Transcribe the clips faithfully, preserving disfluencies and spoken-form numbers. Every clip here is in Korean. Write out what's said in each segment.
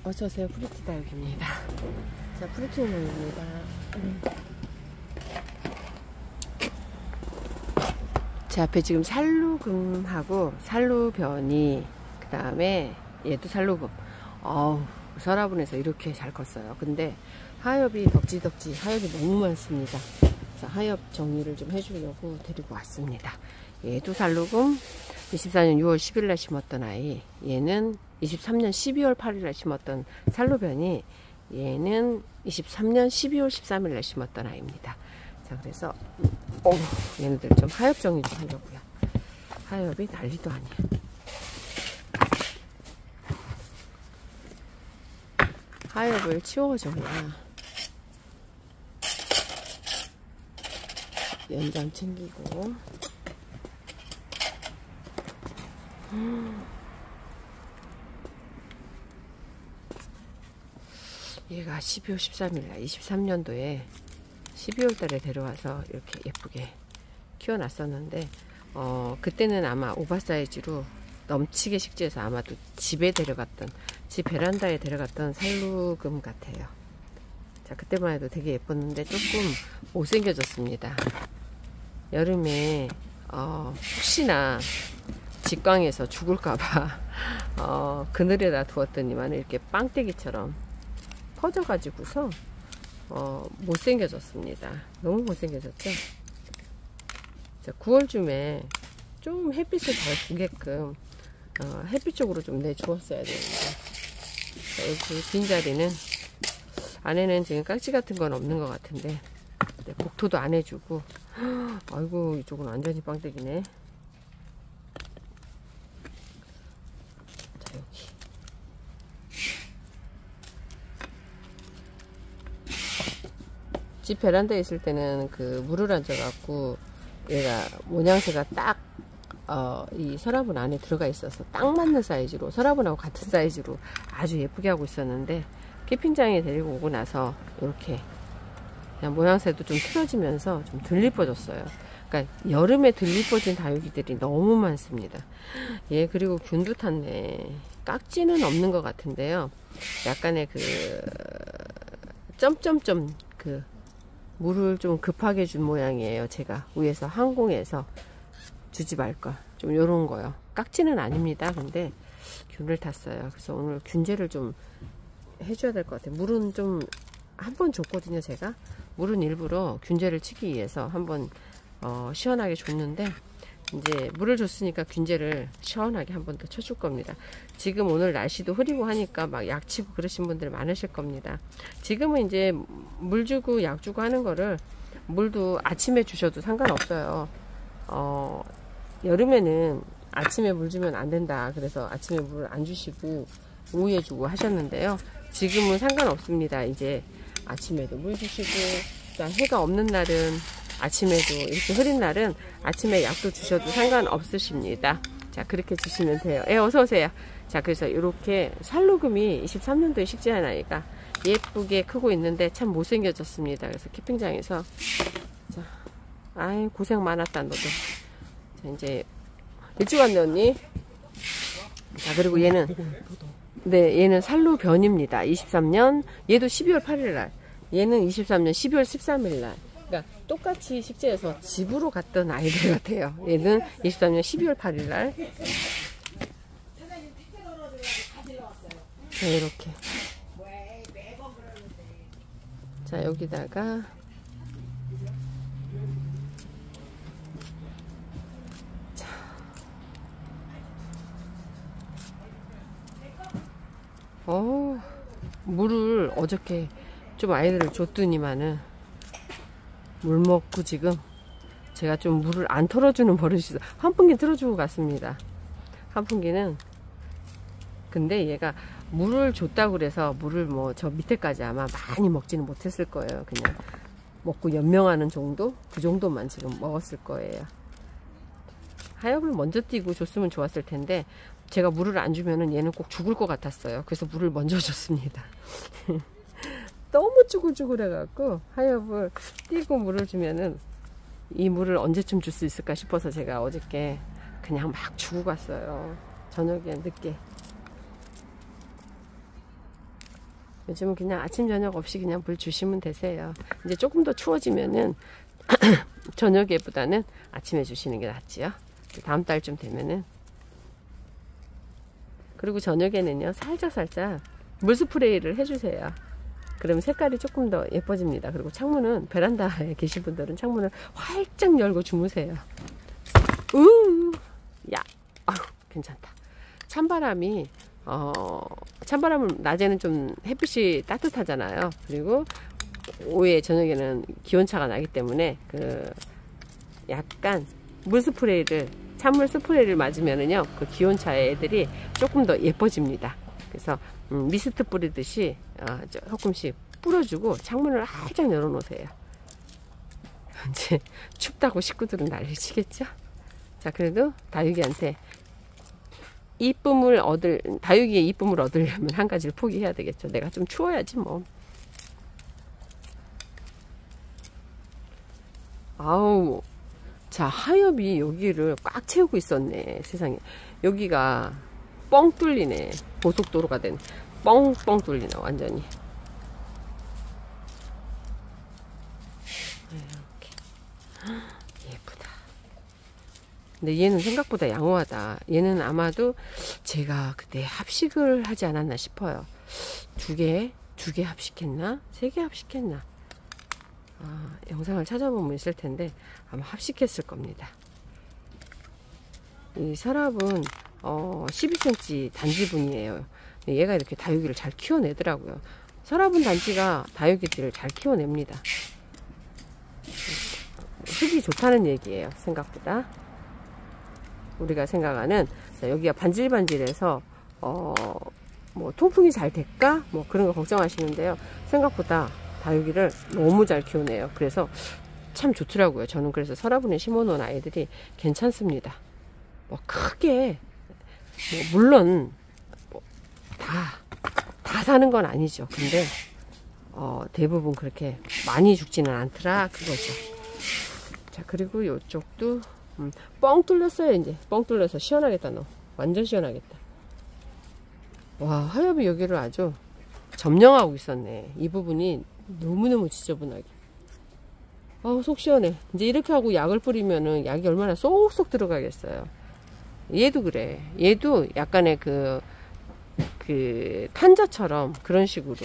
어서오세요. 프루티 다육입니다. 자, 프루티 모입니다. 음. 제 앞에 지금 살루금하고 살루변이, 그 다음에 얘도 살루금. 어우, 서라분에서 이렇게 잘 컸어요. 근데 하엽이 덕지덕지 하엽이 너무 많습니다. 그래서 하엽 정리를 좀 해주려고 데리고 왔습니다. 얘도 살루금, 이십사년 유월 십일날 심었던 아이. 얘는 이십삼년 십이월 팔일날 심었던 살루변이, 얘는 이십삼년 십이월 십삼일날 심었던 아이입니다. 자, 그래서 어, 얘네들 좀 하엽 정리 좀 하려고요. 하엽이 난리도 아니야. 하엽을 치워줘야 연장 챙기고. 음. 얘가 십이월 십삼일날 이십삼년도에 십이월 달에 데려와서 이렇게 예쁘게 키워놨었는데, 어, 그때는 아마 오버사이즈로 넘치게 식재해서 아마도 집에 데려갔던, 집 베란다에 데려갔던 살루금 같아요. 자, 그때만 해도 되게 예뻤는데 조금 못생겨졌습니다. 여름에 어, 혹시나 직광에서 죽을까봐 어, 그늘에다 두었더니만 이렇게 빵떼기처럼 퍼져가지고서 어, 못생겨졌습니다. 너무 못생겨졌죠? 자, 구월쯤에 좀 햇빛을 잘 보게끔 어, 햇빛 쪽으로 좀 내주었어야 되는데, 자, 여기 빈자리는 안에는 지금 깍지 같은 건 없는 것 같은데, 네, 복토도 안 해주고. 아이고, 이쪽은 완전히 빵떼기네. 자, 여기 집 베란다에 있을 때는 그 물을 얹어갖고 얘가 모양새가 딱 어, 이 서라분 안에 들어가 있어서 딱 맞는 사이즈로, 서라분하고 같은 사이즈로 아주 예쁘게 하고 있었는데, 캠핑장에 데리고 오고 나서 이렇게 그냥 모양새도 좀 틀어지면서 좀 덜 이뻐졌어요. 그러니까 여름에 덜 이뻐진 다육이들이 너무 많습니다. 예, 그리고 균도 탔네. 깍지는 없는 것 같은데요. 약간의 그 점점점 그 물을 좀 급하게 준 모양이에요. 제가 위에서 항공에서 주지 말걸, 좀 요런 거요. 깍지는 아닙니다. 근데 균을 탔어요. 그래서 오늘 균제를 좀 해줘야 될 것 같아요. 물은 좀 한 번 줬거든요. 제가 물은 일부러 균제를 치기 위해서 한번 어, 시원하게 줬는데, 이제 물을 줬으니까 균제를 시원하게 한 번 더 쳐줄 겁니다. 지금 오늘 날씨도 흐리고 하니까 막 약 치고 그러신 분들 많으실 겁니다. 지금은 이제 물 주고 약 주고 하는 거를, 물도 아침에 주셔도 상관없어요. 어, 여름에는 아침에 물 주면 안 된다. 그래서 아침에 물을 안 주시고 오후에 주고 하셨는데요. 지금은 상관없습니다. 이제 아침에도 물 주시고, 해가 없는 날은 아침에도, 이렇게 흐린 날은 아침에 약도 주셔도 상관없으십니다. 자, 그렇게 주시면 돼요. 예, 어서오세요. 자, 그래서 이렇게 살루금이 이십삼년도에 식재한 아이가 예쁘게 크고 있는데 참 못생겨졌습니다. 그래서 캠핑장에서, 자, 아이, 고생 많았다, 너도. 자, 이제 일찍 왔네, 언니. 자, 그리고 얘는, 네, 얘는 살루변입니다. 이십삼년, 얘도 십이월 팔일날, 얘는 이십삼년 십이월 십삼일날. 그러니까 똑같이 식재해서 집으로 갔던 아이들 같아요. 얘는 이십삼년 십이월 팔일날. 자, 이렇게. 자, 여기다가 자, 어, 물을 어저께 좀 아이들을 줬더니만은 물 먹고, 지금 제가 좀 물을 안 털어주는 버릇이 있어. 환풍기 틀어주고 갔습니다. 환풍기는, 근데 얘가 물을 줬다고 그래서 물을 뭐 저 밑에까지 아마 많이 먹지는 못했을 거예요. 그냥 먹고 연명하는 정도? 그 정도만 지금 먹었을 거예요. 하엽을 먼저 띄고 줬으면 좋았을 텐데, 제가 물을 안 주면은 얘는 꼭 죽을 것 같았어요. 그래서 물을 먼저 줬습니다. 너무 쭈글쭈글 해갖고 하엽을 띄고 물을 주면은 이 물을 언제쯤 줄 수 있을까 싶어서 제가 어저께 그냥 막 주고 갔어요. 저녁에 늦게. 요즘은 그냥 아침 저녁 없이 그냥 물 주시면 되세요. 이제 조금 더 추워지면은 저녁에보다는 아침에 주시는 게 낫지요. 다음 달쯤 되면은. 그리고 저녁에는요 살짝 살짝 물 스프레이를 해주세요. 그러면 색깔이 조금 더 예뻐집니다. 그리고 창문은 베란다에 계신 분들은 창문을 활짝 열고 주무세요. 우, 야, 아유, 괜찮다. 찬바람이 어, 찬바람은 낮에는 좀 햇빛이 따뜻하잖아요. 그리고 오후에 저녁에는 기온차가 나기 때문에 그 약간 물 스프레이를 찬물 스프레이를 맞으면은요 그 기온차에 애들이 조금 더 예뻐집니다. 그래서 음, 미스트 뿌리듯이 어, 조금씩 뿌려주고 창문을 활짝 열어 놓으세요. 이제 춥다고 식구들은 난리 치겠죠. 자, 그래도 다육이한테 이쁨을 얻을, 다육이의 이쁨을 얻으려면 한 가지를 포기해야 되겠죠. 내가 좀 추워야지 뭐. 아우, 자, 하엽이 여기를 꽉 채우고 있었네. 세상에. 여기가 뻥 뚫리네. 고속도로가 된 뻥뻥 뚫리네 완전히. 이렇게 예쁘다. 근데 얘는 생각보다 양호하다. 얘는 아마도 제가 그때 합식을 하지 않았나 싶어요. 두 개, 두 개 합식했나? 세 개 합식했나? 아, 영상을 찾아보면 있을 텐데 아마 합식했을 겁니다. 이 서랍은 어, 십이 센티미터 단지분이에요. 얘가 이렇게 다육이를 잘 키워내더라고요. 서랍은 단지가 다육이들을 잘 키워냅니다. 흙이 좋다는 얘기예요. 생각보다. 우리가 생각하는, 자, 여기가 반질반질해서 어, 뭐 통풍이 잘 될까? 뭐 그런 거 걱정하시는데요. 생각보다 다육이를 너무 잘 키우네요. 그래서 참 좋더라고요. 저는 그래서 서라분에 심어놓은 아이들이 괜찮습니다. 뭐 크게 뭐 물론 뭐 다, 다 사는 건 아니죠. 근데 어, 대부분 그렇게 많이 죽지는 않더라 그거죠. 자, 그리고 이쪽도 음, 뻥 뚫렸어요. 이제 뻥 뚫려서 시원하겠다. 너 완전 시원하겠다. 와, 하엽이 여기를 아주 점령하고 있었네. 이 부분이 너무너무 지저분하게. 아우, 속 시원해. 이제 이렇게 하고 약을 뿌리면은 약이 얼마나 쏙쏙 들어가겠어요. 얘도 그래. 얘도 약간의 그, 그, 탄저처럼 그런 식으로.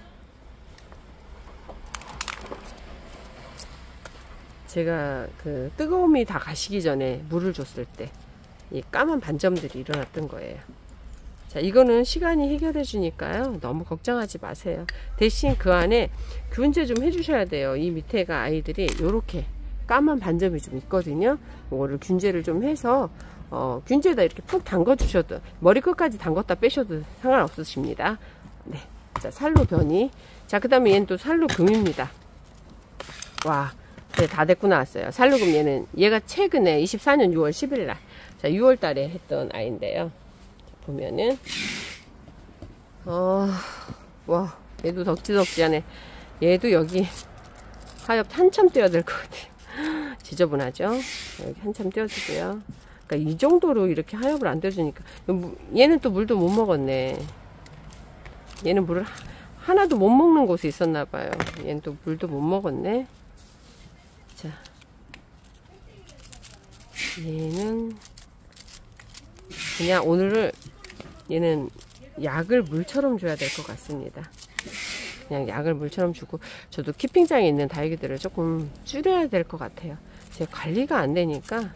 제가 그 뜨거움이 다 가시기 전에 물을 줬을 때 이 까만 반점들이 일어났던 거예요. 자, 이거는 시간이 해결해 주니까요. 너무 걱정하지 마세요. 대신 그 안에 균제 좀 해주셔야 돼요. 이 밑에가 아이들이 요렇게 까만 반점이 좀 있거든요. 이거를 균제를 좀 해서 어, 균제에다 이렇게 푹 담궈 주셔도, 머리끝까지 담궜다 빼셔도 상관없으십니다. 네. 자, 살로 변이. 자, 그 다음에 얘는 또 살로 금입니다. 와, 네, 다 데리고 나왔어요. 살로금 얘는, 얘가 최근에 이십사 년 유월 십일 날, 자, 유월 달에 했던 아이인데요. 자, 보면은, 어, 와, 얘도 덕지덕지하네. 얘도 여기 하엽 한참 떼어야 될 것 같아요. 지저분하죠? 여기 한참 떼어주고요. 그러니까 이 정도로 이렇게 하엽을 안 떼어주니까, 얘는 또 물도 못 먹었네. 얘는 물을 하나도 못 먹는 곳이 있었나봐요. 얘는 또 물도 못 먹었네. 자, 얘는 그냥 오늘을 얘는 약을 물처럼 줘야 될 것 같습니다. 그냥 약을 물처럼 주고, 저도 키핑장에 있는 다육이들을 조금 줄여야 될 것 같아요. 제 관리가 안 되니까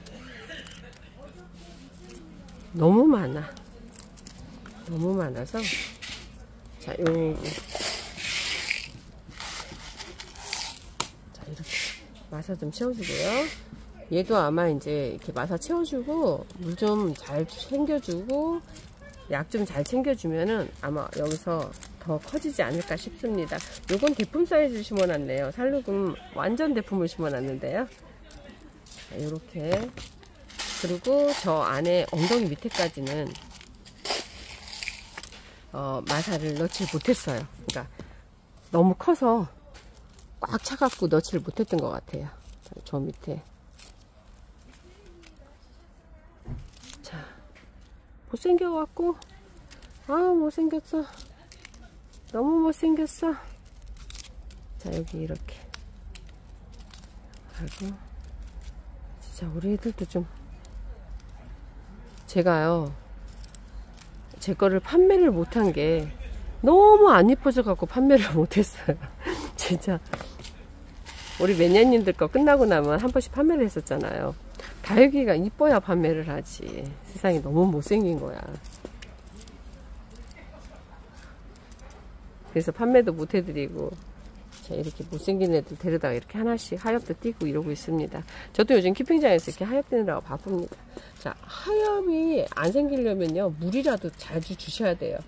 너무 많아. 너무 많아서. 자, 요 자, 이렇게 마사 좀 채워주고요. 얘도 아마 이제 이렇게 마사 채워주고 물 좀 잘 챙겨주고 약 좀 잘 챙겨주면은 아마 여기서 더 커지지 않을까 싶습니다. 요건 대품 사이즈 심어놨네요. 살루금 완전 대품을 심어놨는데요. 자, 요렇게. 그리고 저 안에 엉덩이 밑에까지는 어, 마사를 넣지 못했어요. 그러니까 너무 커서 꽉 차갖고 넣지를 못했던 것 같아요. 저 밑에. 자, 못생겨갖고, 아, 못생겼어. 너무 못생겼어. 자, 여기 이렇게 하고, 진짜 우리 애들도 좀, 제가요 제 거를 판매를 못한 게 너무 안 이뻐져 갖고 판매를 못했어요. 진짜 우리 매니아님들 거 끝나고 나면 한 번씩 판매를 했었잖아요. 다육이가 이뻐야 판매를 하지. 세상에 너무 못생긴 거야. 그래서 판매도 못 해드리고, 자, 이렇게 못생긴 애들 데려다가 이렇게 하나씩 하엽도 띄고 이러고 있습니다. 저도 요즘 키핑장에서 이렇게 하엽 띄느라고 바쁩니다. 자, 하엽이 안 생기려면요, 물이라도 자주 주셔야 돼요.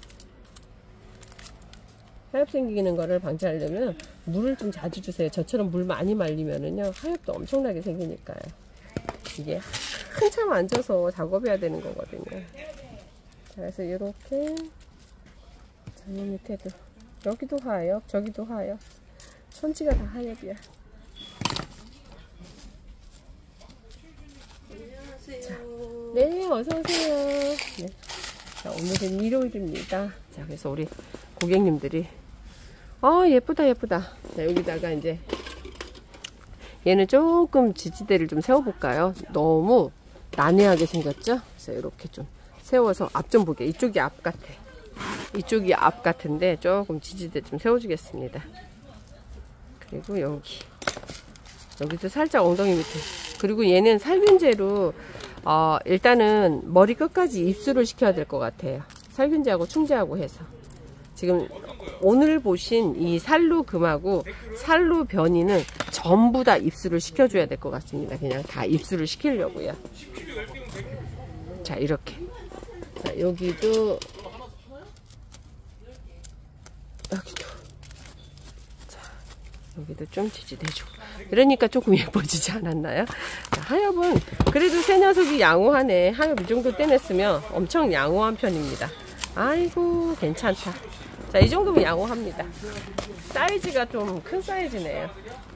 하엽 생기는 거를 방지하려면 물을 좀 자주 주세요. 저처럼 물 많이 말리면은요, 하엽도 엄청나게 생기니까요. 이게 한참 앉아서 작업해야 되는 거거든요. 자, 그래서 이렇게, 자, 이 밑에도, 여기도 하엽, 저기도 하엽. 천지가 다 하엽이야. 안녕하세요. 자, 네, 어서오세요. 네. 자, 오늘은 일요일입니다. 자, 그래서 우리 고객님들이, 어, 예쁘다, 예쁘다. 자, 여기다가 이제, 얘는 조금 지지대를 좀 세워볼까요? 너무 난해하게 생겼죠? 그래서 이렇게 좀 세워서 앞 좀 보게. 이쪽이 앞 같아. 이쪽이 앞 같은데 조금 지지대 좀 세워주겠습니다. 그리고 여기 여기도 살짝 엉덩이 밑에. 그리고 얘는 살균제로 어, 일단은 머리 끝까지 입수를 시켜야 될 것 같아요. 살균제하고 충제하고 해서 지금 오늘 보신 이 살루금하고 살루변이는 전부 다 입수를 시켜줘야 될 것 같습니다. 그냥 다 입수를 시키려고요. 자, 이렇게. 자, 여기도 여기도 자, 여기도 좀 지지대주고. 그러니까 조금 예뻐지지 않았나요? 자, 하엽은 그래도 새 녀석이 양호하네. 하엽 이 정도 떼냈으면 엄청 양호한 편입니다. 아이고, 괜찮다. 자, 이 정도면 양호합니다. 사이즈가 좀 큰 사이즈네요.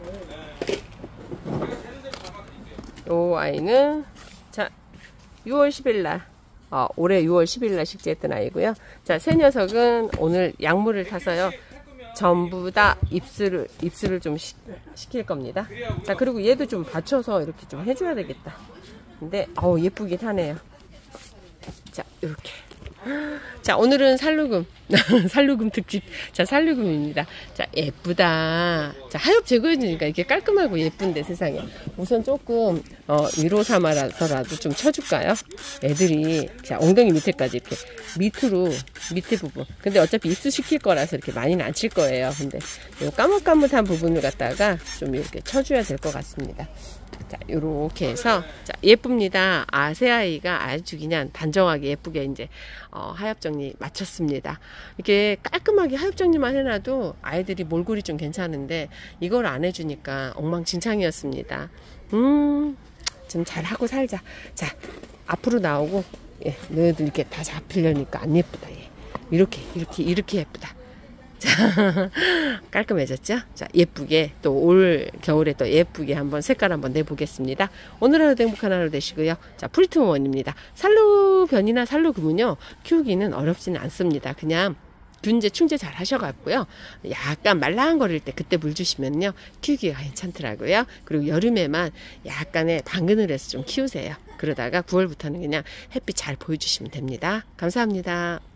요 아이는 자, 유월 십일날 어, 올해 유월 십일날 식재했던 아이고요. 자, 새 녀석은 오늘 약물을 타서요, 전부 다 입술을 입술을 좀 시, 시킬 겁니다. 자, 그리고 얘도 좀 받쳐서 이렇게 좀 해줘야 되겠다. 근데 어우, 예쁘긴 하네요. 자, 이렇게. 자, 오늘은 살루금 살루금 특집. 자, 살루금입니다. 자, 예쁘다. 자, 하엽 제거해주니까 이렇게 깔끔하고 예쁜데, 세상에. 우선 조금 어, 위로 삼아서라도 좀 쳐줄까요? 애들이 자, 엉덩이 밑에까지 이렇게 밑으로, 밑에 부분. 근데 어차피 입수시킬 거라서 이렇게 많이는 안 칠 거예요. 근데 요 까뭇까뭇한 부분을 갖다가 좀 이렇게 쳐줘야 될 것 같습니다. 자, 요렇게 해서, 자, 예쁩니다. 아, 새아이가 아주 그냥 단정하게 예쁘게 이제, 어, 하엽 정리 마쳤습니다. 이렇게 깔끔하게 하엽 정리만 해놔도 아이들이 몰골이 좀 괜찮은데, 이걸 안 해주니까 엉망진창이었습니다. 음, 좀 잘하고 살자. 자, 앞으로 나오고, 예, 너희들 이렇게 다 잡히려니까 안 예쁘다, 얘. 이렇게, 이렇게, 이렇게 예쁘다. 자, 깔끔해졌죠? 자, 예쁘게 또 올 겨울에 또 예쁘게 한번 색깔 한번 내보겠습니다. 오늘 하루도 행복한 하루 되시고요. 자, 프리트모원입니다. 살루변이나 살루금은요, 키우기는 어렵지는 않습니다. 그냥 균제, 충제 잘 하셔갖고요, 약간 말랑거릴 때 그때 물 주시면요, 키우기가 괜찮더라고요. 그리고 여름에만 약간의 방근을 해서 좀 키우세요. 그러다가 구월부터는 그냥 햇빛 잘 보여주시면 됩니다. 감사합니다.